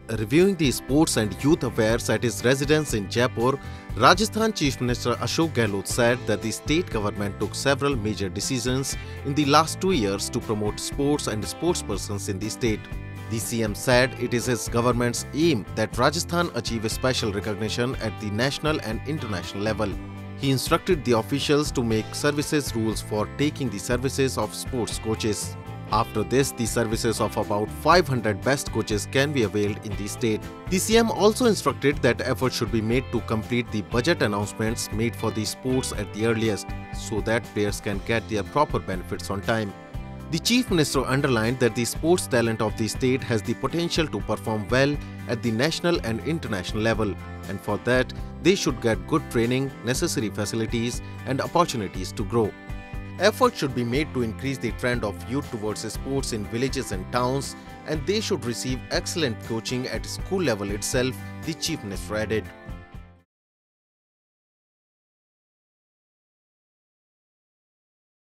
reviewing the sports and youth affairs at his residence in Jaipur, Rajasthan Chief Minister Ashok Gehlot said that the state government took several major decisions in the last 2 years to promote sports and sportspersons in the state. The CM said it is his government's aim that Rajasthan achieve a special recognition at the national and international level. He instructed the officials to make services rules for taking the services of sports coaches. After this, the services of about 500 best coaches can be availed in the state. The CM also instructed that efforts should be made to complete the budget announcements made for the sports at the earliest, so that players can get their proper benefits on time. The Chief Minister underlined that the sports talent of the state has the potential to perform well at the national and international level, and for that, they should get good training, necessary facilities, and opportunities to grow. Efforts should be made to increase the trend of youth towards sports in villages and towns, and they should receive excellent coaching at school level itself, the Chief Minister added.